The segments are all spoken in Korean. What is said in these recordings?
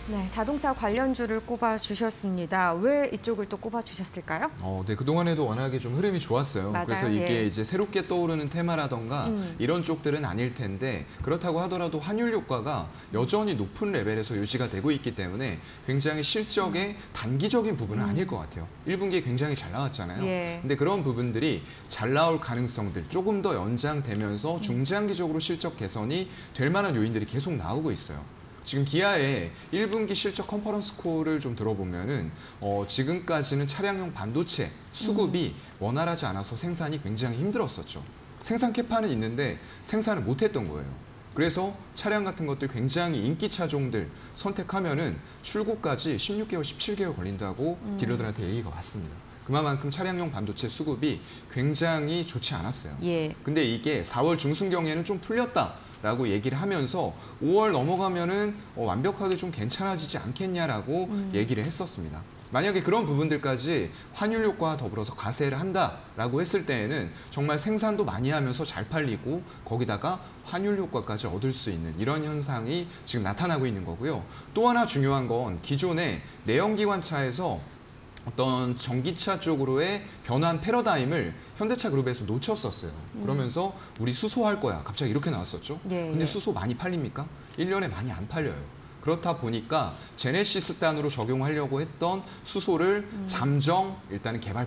네, 자동차 관련주를 꼽아주셨습니다. 왜 이쪽을 또 꼽아주셨을까요? 네, 그동안에도 워낙에 좀 흐름이 좋았어요. 맞아요. 그래서 이게 예. 이제 새롭게 떠오르는 테마라던가 이런 쪽들은 아닐 텐데 그렇다고 하더라도 환율 효과가 여전히 높은 레벨에서 유지가 되고 있기 때문에 굉장히 실적의 단기적인 부분은 아닐 것 같아요. 1분기에 굉장히 잘 나왔잖아요. 예. 근데 그런 부분들이 잘 나올 가능성들 조금 더 연장되면서 중장기적으로 실적 개선이 될 만한 요인들이 계속 나오고 있어요. 지금 기아의 1분기 실적 컨퍼런스 콜을 좀 들어보면은 지금까지는 차량용 반도체 수급이 원활하지 않아서 생산이 굉장히 힘들었었죠. 생산 캐파는 있는데 생산을 못했던 거예요. 그래서 차량 같은 것들 굉장히 인기 차종들 선택하면은 출고까지 16개월, 17개월 걸린다고 딜러들한테 얘기가 왔습니다. 그만큼 차량용 반도체 수급이 굉장히 좋지 않았어요. 예. 근데 이게 4월 중순경에는 좀 풀렸다라고 얘기를 하면서 5월 넘어가면은 완벽하게 좀 괜찮아지지 않겠냐라고 얘기를 했었습니다. 만약에 그런 부분들까지 환율 효과와 더불어서 과세를 한다라고 했을 때에는 정말 생산도 많이 하면서 잘 팔리고 거기다가 환율 효과까지 얻을 수 있는 이런 현상이 지금 나타나고 있는 거고요. 또 하나 중요한 건 기존의 내연기관차에서 어떤 전기차 쪽으로의 변환 패러다임을 현대차 그룹에서 놓쳤었어요. 그러면서 우리 수소할 거야. 갑자기 이렇게 나왔었죠. 예, 근데 예. 수소 많이 팔립니까? 1년에 많이 안 팔려요. 그렇다 보니까 제네시스 단으로 적용하려고 했던 수소를 잠정 일단은 개발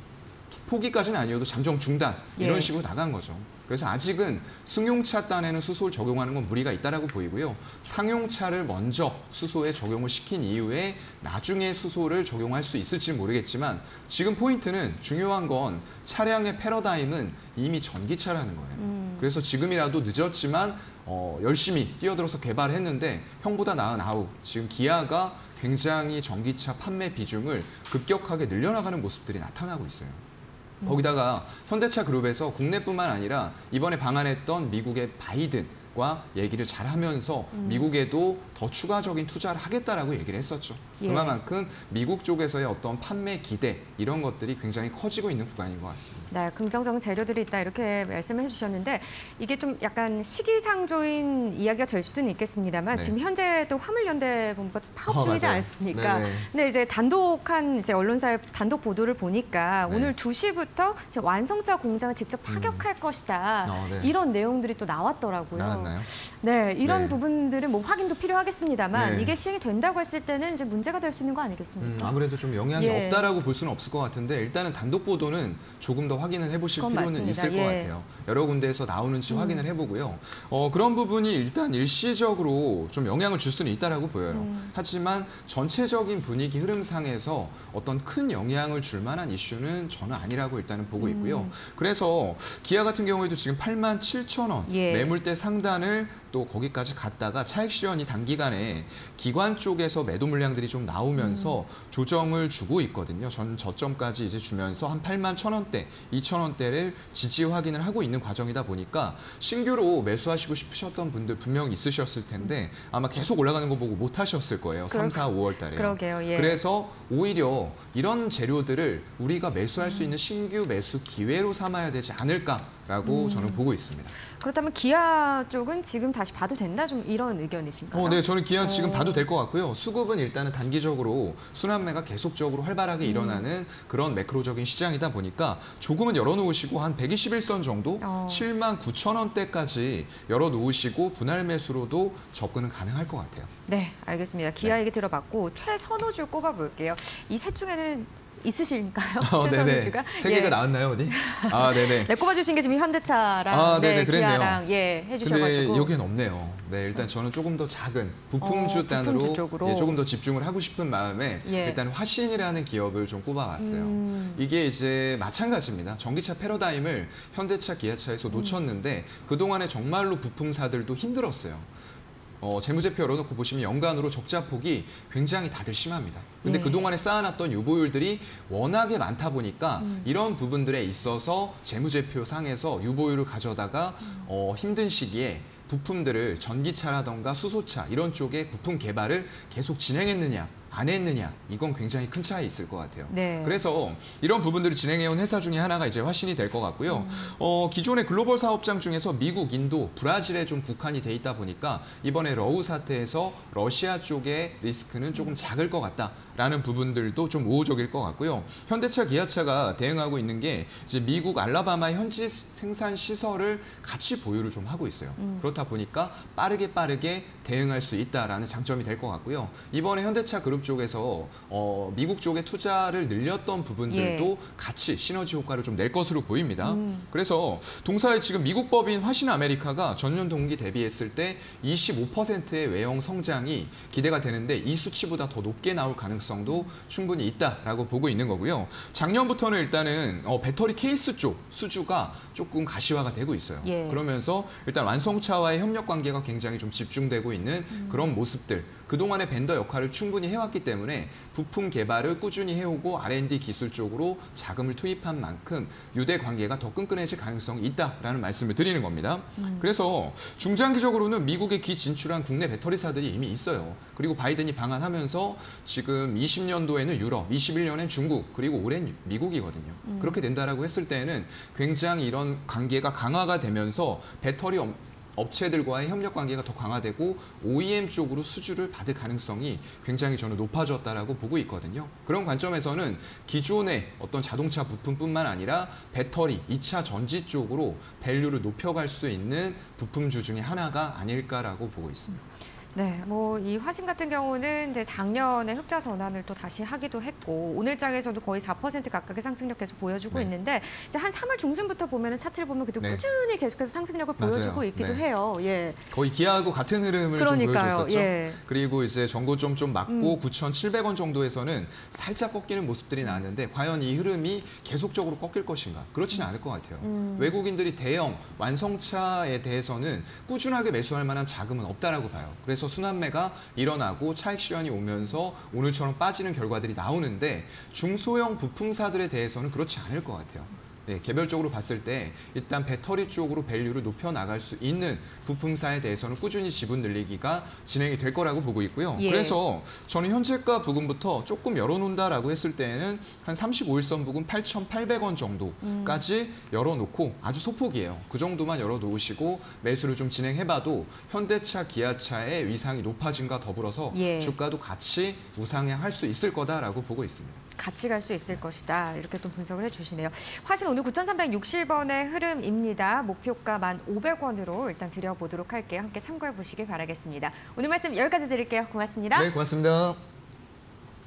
포기까지는 아니어도 잠정 중단 이런 예. 식으로 나간 거죠. 그래서 아직은 승용차 단에는 수소를 적용하는 건 무리가 있다라고 보이고요. 상용차를 먼저 수소에 적용을 시킨 이후에 나중에 수소를 적용할 수 있을지 모르겠지만 지금 포인트는 중요한 건 차량의 패러다임은 이미 전기차라는 거예요. 그래서 지금이라도 늦었지만 열심히 뛰어들어서 개발했는데 형보다 나은 아우 지금 기아가 굉장히 전기차 판매 비중을 급격하게 늘려나가는 모습들이 나타나고 있어요. 거기다가 현대차 그룹에서 국내뿐만 아니라 이번에 방한했던 미국의 바이든과 얘기를 잘 하면서 미국에도 더 추가적인 투자를 하겠다라고 얘기를 했었죠. 예. 그만큼 미국 쪽에서의 어떤 판매 기대 이런 것들이 굉장히 커지고 있는 구간인 것 같습니다. 네, 긍정적인 재료들이 있다 이렇게 말씀을 해주셨는데 이게 좀 약간 시기상조인 이야기가 될 수는 있겠습니다만 네. 지금 현재 또 화물연대본부가 파업 중이지 맞아요. 않습니까? 네네. 근데 이제 단독한 이제 언론사의 단독 보도를 보니까 네. 오늘 2시부터 완성차 공장을 직접 파격할 것이다 네. 이런 내용들이 또 나왔더라고요. 나왔나요? 네, 이런 네. 부분들은 뭐 확인도 필요하겠습니다만 네. 이게 시행이 된다고 했을 때는 이제 문제가 될 수 있는 거 아니겠습니까? 아무래도 좀 영향이 예. 없다라고 볼 수는 없을 것 같은데 일단은 단독 보도는 조금 더 확인을 해보실 그건 필요는 맞습니다. 있을 것 예. 같아요. 여러 군데에서 나오는지 확인을 해보고요. 그런 부분이 일단 일시적으로 좀 영향을 줄 수는 있다라고 보여요. 하지만 전체적인 분위기 흐름상에서 어떤 큰 영향을 줄 만한 이슈는 저는 아니라고 일단은 보고 있고요. 그래서 기아 같은 경우에도 지금 87,000원 예. 매물대 상단을 또 거기까지 갔다가 차익 실현이 단기간에 기관 쪽에서 매도 물량들이 좀 나오면서 조정을 주고 있거든요. 전 저점까지 이제 주면서 한 81,000원대, 2,000원대를 지지 확인을 하고 있는 과정이다 보니까 신규로 매수하시고 싶으셨던 분들 분명히 있으셨을 텐데 아마 계속 올라가는 거 보고 못 하셨을 거예요. 3, 4, 5월 달에. 그러게요. 예. 그래서 오히려 이런 재료들을 우리가 매수할 수 있는 신규 매수 기회로 삼아야 되지 않을까라고 저는 보고 있습니다. 그렇다면 기아 쪽은 지금 다시 봐도 된다 좀 이런 의견이신가요? 네, 저는 기아 지금 봐도 될 것 같고요. 수급은 일단은 단기적으로 순환매가 계속적으로 활발하게 일어나는 그런 매크로적인 시장이다 보니까 조금은 열어놓으시고 한 121선 정도 79,000원대까지 열어놓으시고 분할 매수로도 접근은 가능할 것 같아요. 네, 알겠습니다. 기아 얘기 들어봤고 최선호주 꼽아볼게요. 이 셋 중에는 있으실까요? 네네. 최선호주가? 세 개가 나왔나요, 어디? 네네. 네, 꼽아주신 게 지금 현대차랑 네네, 그랬네요. 기아랑 근데 해주셔가지고. 여기엔 없네요. 네, 일단 저는 조금 더 작은 부품주 단으로 부품주 쪽으로. 조금 더 집중을 하고 싶은 마음에 일단 화신이라는 기업을 좀 꼽아봤어요. 이게 이제 마찬가지입니다. 전기차 패러다임을 현대차, 기아차에서 놓쳤는데 그동안에 정말로 부품사들도 힘들었어요. 재무제표 열어놓고 보시면 연간으로 적자폭이 굉장히 다들 심합니다. 근데 그동안에 쌓아놨던 유보율들이 워낙에 많다 보니까 이런 부분들에 있어서 재무제표 상에서 유보율을 가져다가 힘든 시기에 부품들을 전기차라던가 수소차 이런 쪽에 부품 개발을 계속 진행했느냐 안 했느냐, 이건 굉장히 큰 차이 있을 것 같아요. 네. 그래서 이런 부분들을 진행해온 회사 중에 하나가 이제 화신이 될 것 같고요. 기존의 글로벌 사업장 중에서 미국, 인도, 브라질에 좀 국한이 돼 있다 보니까 이번에 러우 사태에서 러시아 쪽의 리스크는 조금 작을 것 같다라는 부분들도 좀 우호적일 것 같고요. 현대차, 기아차가 대응하고 있는 게 이제 미국 알라바마 현지 생산 시설을 같이 보유를 좀 하고 있어요. 그렇다 보니까 빠르게 대응할 수 있다라는 장점이 될 것 같고요. 이번에 현대차 그룹 쪽에서 미국 쪽에 투자를 늘렸던 부분들도 같이 시너지 효과를 좀 낼 것으로 보입니다. 그래서 동사의 지금 미국 법인 화신 아메리카가 전년 동기 대비했을 때 25%의 외형 성장이 기대가 되는데 이 수치보다 더 높게 나올 가능성도 충분히 있다라고 보고 있는 거고요. 작년부터는 일단은 배터리 케이스 쪽 수주가 조금 가시화가 되고 있어요. 그러면서 일단 완성차와의 협력 관계가 굉장히 좀 집중되고 있는 그런 모습들. 그동안의 벤더 역할을 충분히 해왔기 때문에 부품 개발을 꾸준히 해오고 R&D 기술 쪽으로 자금을 투입한 만큼 유대 관계가 더 끈끈해질 가능성이 있다라는 말씀을 드리는 겁니다. 그래서 중장기적으로는 미국에 기 진출한 국내 배터리사들이 이미 있어요. 그리고 바이든이 방한하면서 지금 20년도에는 유럽, 21년엔 중국, 그리고 올해는 미국이거든요. 그렇게 된다라고 했을 때는 굉장히 이런 관계가 강화가 되면서 배터리 업체들과의 협력 관계가 더 강화되고 OEM 쪽으로 수주를 받을 가능성이 굉장히 저는 높아졌다라고 보고 있거든요. 그런 관점에서는 기존의 어떤 자동차 부품뿐만 아니라 배터리, 2차 전지 쪽으로 밸류를 높여갈 수 있는 부품주 중에 하나가 아닐까라고 보고 있습니다. 네, 뭐 이 화신 같은 경우는 이제 작년에 흑자 전환을 또 다시 하기도 했고 오늘 장에서도 거의 4% 가깝게 상승력 계속 보여주고 있는데 이제 한 3월 중순부터 보면은 차트를 보면 그래도 꾸준히 계속해서 상승력을 보여주고 있기도 해요. 거의 기아하고 같은 흐름을 그러니까요. 좀 보여줬었죠. 그리고 이제 전고점 좀 맞고 9,700원 정도에서는 살짝 꺾이는 모습들이 나왔는데 과연 이 흐름이 계속적으로 꺾일 것인가? 그렇지는 않을 것 같아요. 외국인들이 대형 완성차에 대해서는 꾸준하게 매수할 만한 자금은 없다라고 봐요. 그래서 순환매가 일어나고 차익 실현이 오면서 오늘처럼 빠지는 결과들이 나오는데 중소형 부품사들에 대해서는 그렇지 않을 것 같아요. 네, 개별적으로 봤을 때 일단 배터리 쪽으로 밸류를 높여나갈 수 있는 부품사에 대해서는 꾸준히 지분 늘리기가 진행이 될 거라고 보고 있고요. 그래서 저는 현재가 부근부터 조금 열어놓는다라고 했을 때는 한 35일선 부근 8,800원 정도까지 열어놓고 아주 소폭이에요. 그 정도만 열어놓으시고 매수를 좀 진행해봐도 현대차, 기아차의 위상이 높아짐과 더불어서 주가도 같이 우상향할 수 있을 거다라고 보고 있습니다. 같이 갈 수 있을 것이다. 이렇게 또 분석을 해주시네요. 화신 오늘 9,360원의 흐름입니다. 목표가 1,500원으로 일단 드려보도록 할게요. 함께 참고해 보시길 바라겠습니다. 오늘 말씀 여기까지 드릴게요. 고맙습니다. 네, 고맙습니다.